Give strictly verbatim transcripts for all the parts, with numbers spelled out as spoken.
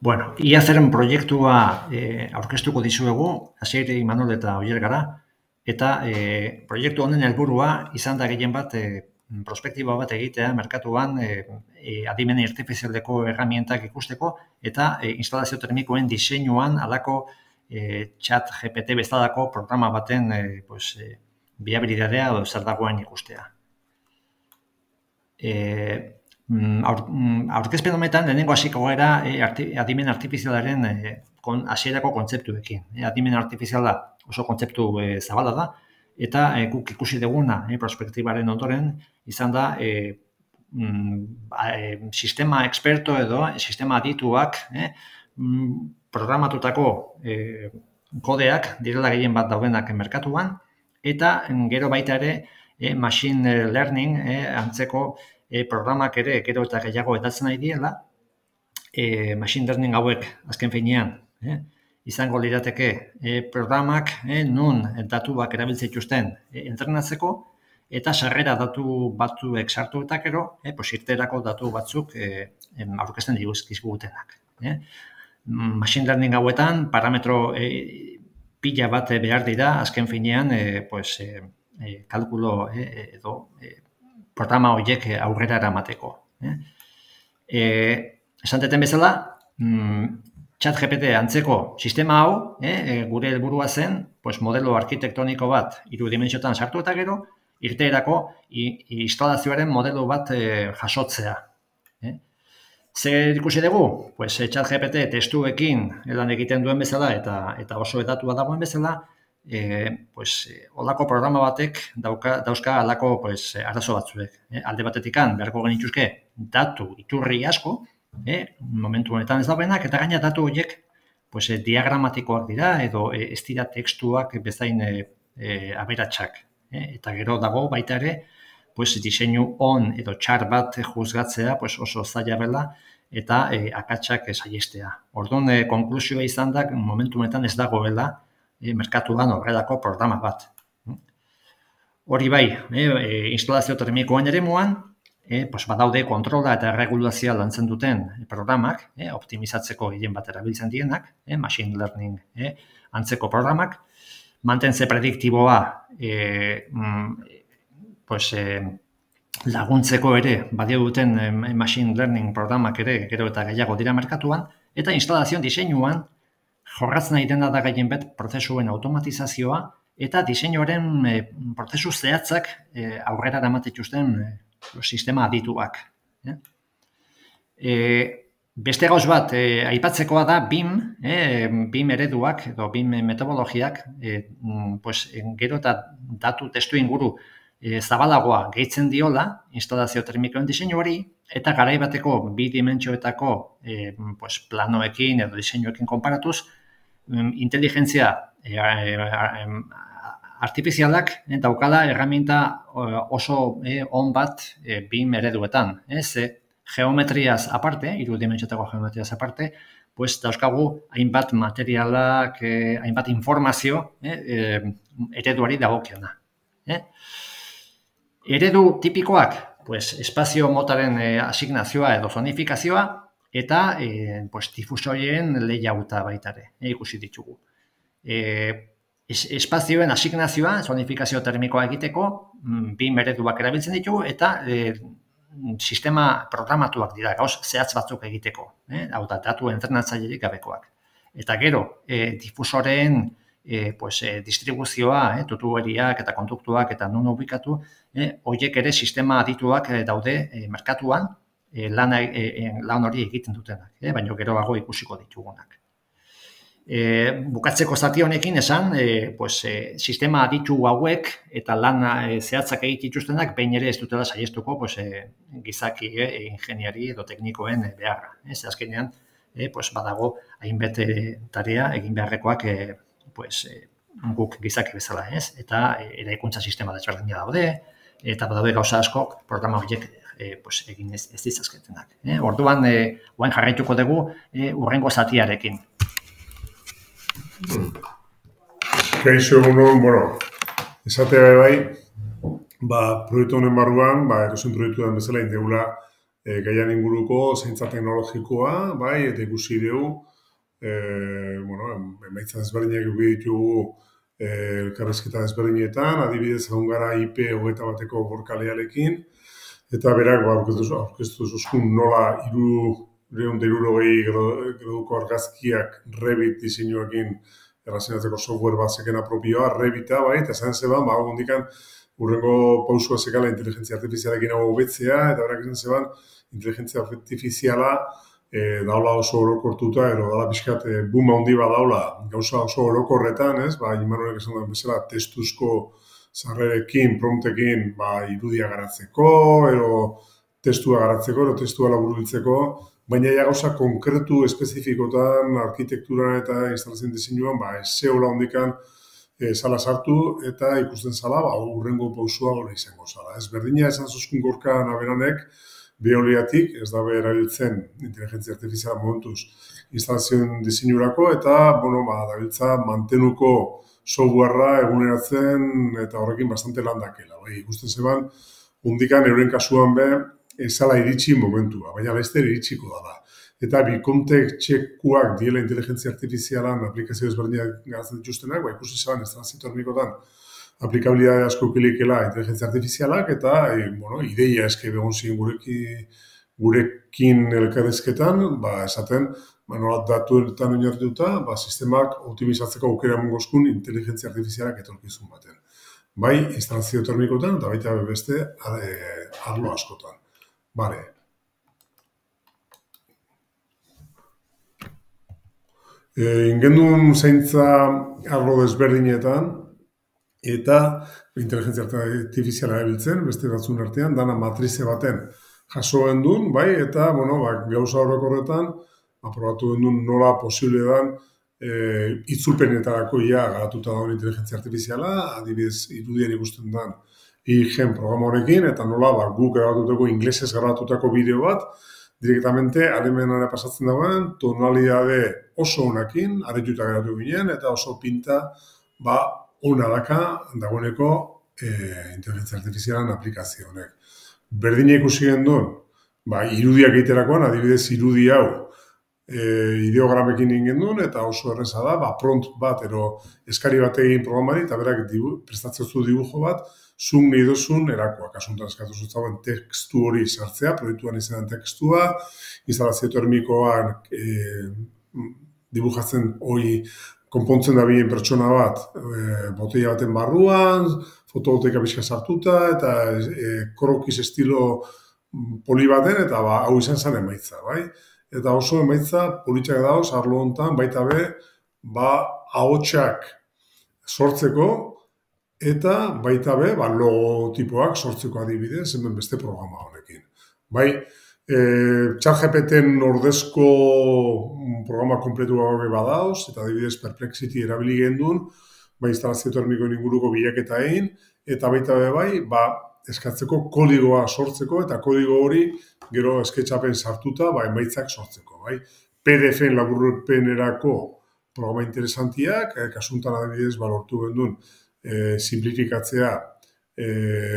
Bueno, ia zeren proiektua e, aurkeztuko dizuegu, Asier Imanol eta Oier gara, eta e, proiektu honen helburua izan da gehien bat e, prospektiba bat egitea merkatuan e, e, adimen artifizialeko erramientak ikusteko eta e, instalazio termikoen diseinuan alako e, chat G P T bezalako programa baten e, pues, e, biabilidadea edo zer dagoen ikustea. E, Aur, aurkezpen honetan lehenengo hasiko gara e, arti, adimen artifizialaren e, kon, hasierako kontzeptuekin. E, adimen artifiziala oso kontzeptu e, zabala da, eta e, guk ikusi duguna e, prospektibaren ondoren izan da e, mm, e, sistema experto edo e, sistema adituak e, programatutako e, kodeak direla gehien bat daudenak merkatuan, eta gero baita ere e, machine learning e, antzeko E, programak ere gero eta gehiago edatzen nahi diela, e, machine learning hauek azken finean eh, izango lirateke e, programak e, nun datuak erabiltzen dituzten e, entrenatzeko eta sarrera datu batzuek sartu eta gero e, irterako datu batzuk e, aurkezten dizkigutenak. Eh. Machine learning hauetan parametro e, pila bat behar dira azken finean e, pues, e, e, kalkulo e, edo e, programa horiek aurrera eramateko. Eh? E, esan deten bezala, mm, chat G P T antzeko sistema hau, eh, gure helburua zen, pues, modelo arkitektoniko bat irudimentsiotan sartu eta gero, irteerako instalazioaren modelo bat eh, jasotzea. Eh? Zer ikusi dugu? Pues, chat G P T testuekin lan egiten duen bezala eta, eta oso edatua dagoen bezala, E, pues, olako programa batek dauka, dauzka alako pues, arazo batzuek. E, alde batetikan, beharko genituzke datu iturri asko, e, momentu honetan ez daudenak, eta gaina datu horiek pues, e, diagramatikoak dira, edo e, ez dira tekstuak bezain e, e, aberatsak. E, eta gero dago baita ere, pues, diseinu on edo txar bat juzgatzea pues, oso zaila bela, eta e, akatsak saihestea. Orduan, e, konklusioa izan da, momentu honetan ez dagoela, E, merkatuan horrelako programa bat. Hori bai, e, instalazio termikoen eremuan, e, pues badaude kontrola eta erregulazioa lantzen duten programak, e, optimizatzeko gehien bat erabiltzen dienak, e, machine learning e, antzeko programak, mantentze prediktiboa e, mm, pues, e, laguntzeko ere badio duten e, machine learning programak ere gero eta gehiago dira merkatuan, eta instalazioan diseinuan jorratz nahi dena da gehien bet prozesuen automatizazioa eta diseinuaren e, prozesu zehatzak e, aurrera damatetuzten e, sistema adituak. E? E, beste gauz bat, e, aipatzekoa da B I M, e, B I M ereduak edo B I M metodologiak, e, pues, gero eta datu testu inguru e, zabalagoa gehitzen diola instalazio termikoen diseinuari, eta garai bateko bi dimentsioetako e, pues, planoekin edo diseinuekin konparatuz, inteligentzia e, e, artifizialak e, daukala erraminta oso e, on bat e, B I M ereduetan. Ez, e, geometriaz aparte, hiru dimentsiotako geometriaz aparte, pues, dauzkagu hainbat materialak, e, hainbat informazio e, e, ereduari dagokiona. E? Eredu tipikoak, pues, espazio motaren e, asignazioa edo zonifikazioa, eta e, pues, difusorien layouta baita ere, e, ikusi ditugu. E, es, espazioen asignazioa, zonifikazio termikoa egiteko, bi ereduak erabiltzen ditugu, eta e, sistema programatuak dira, gauz zehatz batzuk egiteko, eh? Hau da, datu entrenatzailerik gabekoak. Eta gero, e, difusoren e, pues, e, distribuzioa, eh, tutueriak eta konduktuak eta non ubikatu, eh, horiek ere sistema adituak e, daude e, merkatuan, E, lan, e, lan hori egiten dutenak, eh? Baina geroago ikusiko ditugunak. E, bukatzeko zati honekin esan, e, pues, e, sistema aditu hauek eta lan e, zehatzak egitituztenak behin ere ez dutela saiestuko pues, e, gizaki, e, ingeniari edo teknikoen e, beharra. Ez azkenean, e, pues, badago hainbete tarea egin beharrekoak e, pues, e, guk gizaki bezala, ez? Eta e, eraikuntza sistema desberdina daude, eta badaude gauza askok programa horiek E, pues, egin ez, ez dizazketenak. E, orduan, e, oain jarraituko dugu e, urrengo zatiarekin. Kaixo egunon, bueno, esatea bai, ba, proiektu honen barruan, ba, erosin proiektu den bezala, indegula e, gaian inguruko zaintza teknologikoa, bai, eta ikusi dugu, e, bueno, emaitza ezberdinak eduki ditugu e, elkarrizketa ezberdinetan, adibidez egon gara I P hogeita bateko gorkalearekin, eta berak ba, aurkeztu zuzkun nola iru Leon de hirurogei graduko argazkiak Revit diseinuekin errazionatzeko software bat zekena propioa, Revita, bai, eta esan zeban, ba, gondikan, urrengo pausua zekala inteligentzia artifizialekin hau hobetzea, eta berak esan zeban, inteligentzia artifiziala e, daula oso orokortuta, ero dala pixkat e, boom handi bat daula, gauza oso orokorretan, ez, ba, Imanuelek esan duen bezala, testuzko sarrerekin, promptekin, ba, irudia garatzeko, ero testua garatzeko, ero testua laburbiltzeko, baina ja gauza konkretu, espezifikotan, arkitekturan eta instalazioen diseinuan, ba, ez zeola hondikan e, sala sartu eta ikusten zala, ba, urrengo pausua hori izango zala. Ez berdina esan zuzkun gorka naberanek, Veoliatik, ez da erabiltzen inteligentzia artifiziala momentuz instalazioen diseinurako, eta, bueno, ba, dabiltza mantenuko softwarea eguneratzen eta horrekin bastante landakela. Bai, ikusten zeban, hondikan euren kasuan be, ezala iritsi momentua, baina laizter iritsiko da da. Eta bikonte txekuak diela inteligentzia artifizialan aplikazio ezberdinak garatzen dituztenak, ba, ikusi zeban instalazio termikotan aplikabilidade asko kilikela inteligentzia artifizialak, eta e, bueno, ideia eske begon ziren gureki, gurekin elkarrezketan, ba, esaten, ba, nola datuetan oinarrituta, ba, sistemak optimizatzeko aukera mongozkun inteligentzia artifizialak etorkizun baten. Bai, instalazio termikotan, eta baita beste arlo askotan. Bale. E, ingendun zaintza arlo desberdinetan, eta inteligentzia artifiziala erabiltzen, beste batzun artean, dana matrize baten jaso gendun, bai, eta, bueno, ba, gauza orokorretan, aprobatu gendun nola posible dan, e, itzulpenetarako ia garatuta dagoen inteligentzia artifiziala, adibidez, irudien ikusten dan, iGen programa horrekin, eta nola ba, guk grabatutako, inglesez grabatutako bideo bat, direktamente alemenara pasatzen dagoen, tonalidade oso onakin, aretuta geratu ginen, eta oso pinta ba, ona daka dagoeneko e, inteligentzia artifizialan aplikazio honek. Berdina ikusi gendun, ba, irudiak egiterakoan, adibidez irudi hau, e, ideogramekin egin duen, eta oso erreza da, ba, prompt bat, ero eskari bat egin programari, eta berak dibu, prestatzen zu dibujo bat, zun nahi dozun erakoa. Kasuntan eskatu zutzauen tekstu hori sartzea, proiektuan izanen tekstua, instalazio termikoan e, dibujatzen hori konpontzen da bilen pertsona bat, e, botella baten barruan, fotovoltaika pixka sartuta, eta e, krokiz estilo poli baten, eta ba, hau izan zen emaitza, bai? Eta oso emaitza politxak dauz, arlo honetan, baita be, ba, ahotsak sortzeko, eta baita be, ba, logotipoak sortzeko adibidez, hemen beste programa honekin. Bai, e, ChatGPTen ordezko programa kompletu gabe badauz, eta adibidez Perplexity erabili gendun, ba, instalazio termikoen inguruko bilaketa egin, eta baita be bai, ba, eskatzeko kodigoa sortzeko, eta kodigo hori gero SketchUpen sartuta, ba, emaitzak sortzeko. Bai. P D F-en laburpenerako programa interesantiak, eh, kasuntan adibidez, ba, lortu gendun, E, simplifikatzea e,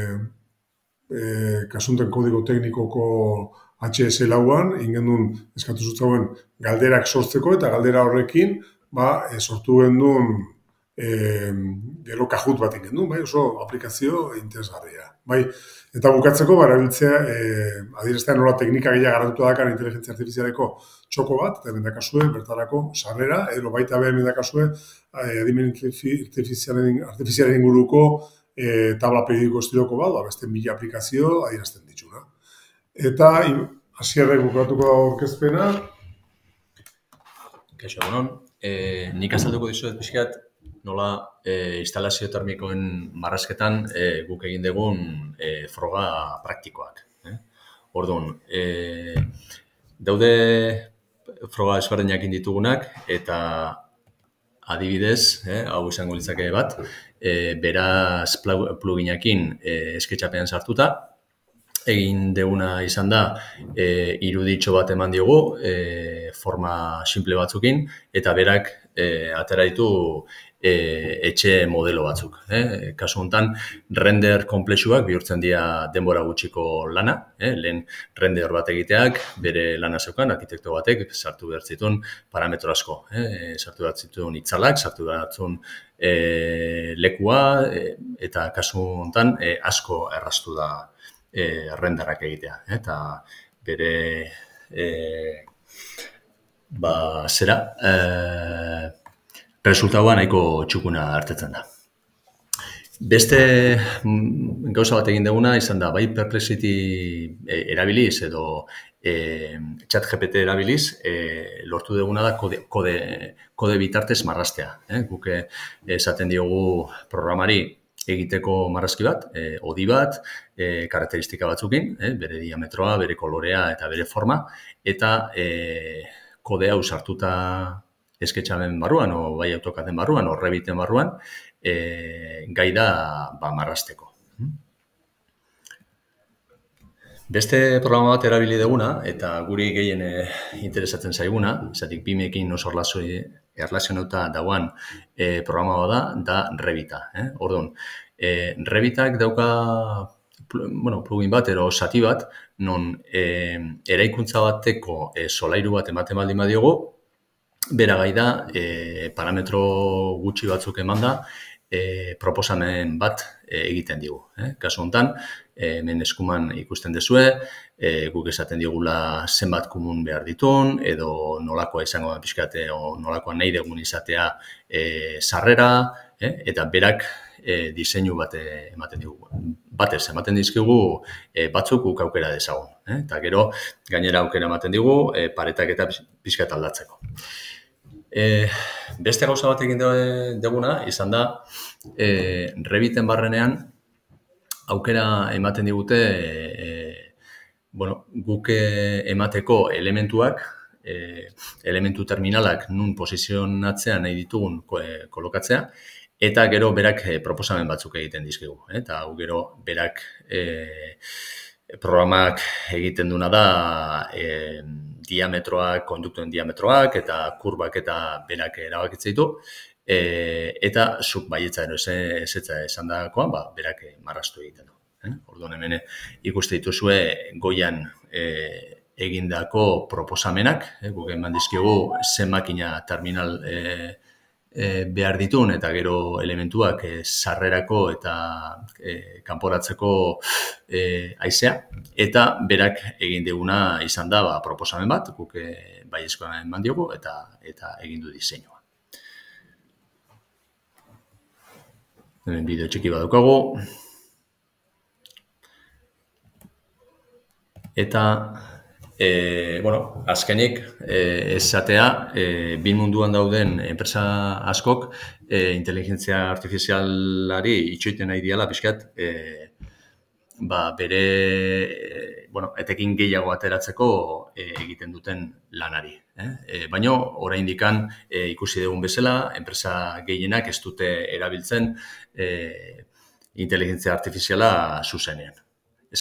e, kasunten kodigo teknikoko H S lauan, ingendun eskatu zutzauen galderak sortzeko, eta galdera horrekin ba, e, sortu gendun e, gero kajut bat ingendun, bai, oso aplikazio interesgarria. Bai, eta bukatzeko, ba, erabiltzea, e, adieraztean nola teknika gehiago garatuta dakan inteligentzia artifizialeko txoko bat, eta mendakazue, bertarako sarrera, edo baita behar mendakazue, adimen artifizialen, artifizialen inguruko e, tabla periodiko estiloko bat, ba, beste mila aplikazio adierazten dituna. Eta hasierrek bukatuko da aurkezpena. Kaixo, egunon. E, nik azalduko dizuet pixkat, nola e, instalazio termikoen marrazketan e, guk egin dugun e, froga praktikoak. Eh? Orduan, e, daude froga ezberdinak ditugunak, eta adibidez, eh, hau izango litzake bat, e, beraz pluginakin e, SketchUpen sartuta, egin deuna izan da, e, iruditxo bat eman diogu, e, forma simple batzukin, eta berak e, atera ditu e, etxe modelo batzuk. Eh? Kasu honetan, render komplexuak bihurtzen dira denbora gutxiko lana. Eh? Lehen render bat egiteak, bere lana zeukan, arkitekto batek sartu behar zituen parametro asko. Eh? Sartu behar zituen itzalak, sartu behar zituen e, lekua, e, eta kasu honetan e, asko erraztu da e, renderak egitea. Eh? Eta bere e, ba, zera, e, resultatua nahiko txukuna hartetzen da. Beste gauza bat egin duguna izan da, bai Perplexity erabiliz edo e, ChatGPT erabiliz, e, lortu duguna da kode, kode, kode bitartez marraztea. Eh? Guk esaten diogu programari egiteko marrazki bat, e, odi bat, e, karakteristika batzukin, eh? Bere diametroa, bere kolorea eta bere forma, eta e, kode hau sartuta esketxamen barruan, o bai autokaden barruan, o Reviten barruan, e, gai da ba, marrazteko. Beste programa bat erabili duguna, eta guri gehien e, interesatzen zaiguna, zatik Bimekin oso erlazionauta dauan e, programa da, da Revita. Eh? Orduan, e, Revitak dauka bueno, plugin bat, ero zati bat, non e, eraikuntza bateko e, solairu bat ematen baldin badiogu, bera gai da, e, parametro gutxi batzuk eman da, e, proposamen bat e, egiten digu. Eh? Kasu honetan, e, hemen eskuman ikusten dezue, e, guk esaten digula zenbat komun behar ditun, edo nolakoa izango da pixkate, o nolakoa nahi dugun izatea e, sarrera, eh? Eta berak e, diseinu bat ematen digu. Batez, ematen dizkigu e, batzuk guk aukera dezagun. Eh? Eta gero, gainera aukera ematen digu, e, paretak eta pixkat aldatzeko. E, beste gauza bat egin duguna, izan da, e, Reviten barrenean aukera ematen digute e, bueno, guk emateko elementuak, e, elementu terminalak nun posizionatzean nahi ditugun kolokatzea, eta gero berak e, proposamen batzuk egiten dizkigu. Eh? Eta gero berak e, programak egiten duna da e, diametroak, konduktuen diametroak eta kurbak eta berak erabakitzen ditu. E, eta zuk baietza ero ezetza esan dagoan, ba, berak marraztu egiten du. Eh? Orduan hemen ikuste dituzue goian e, egindako proposamenak, eh? Guk eman dizkigu zen makina terminal e, e, behar ditun eta gero elementuak e, sarrerako eta e, kanporatzeko e, haizea. Eta berak egin duguna izan da ba, proposamen bat, guk e, baiezkoa eman diogu eta, eta egin du diseinua. Hemen bideo txiki bat daukagu. Eta, e, bueno, azkenik e, esatea, e, bin munduan dauden enpresa askok e, inteligentzia artifizialari itxoiten nahi diala, pixkat, e, ba, bere, e, bueno, etekin gehiago ateratzeko e, egiten duten lanari. Eh? E, baina, oraindikan e, ikusi dugun bezala, enpresa gehienak ez dute erabiltzen e, inteligentzia artifiziala zuzenean.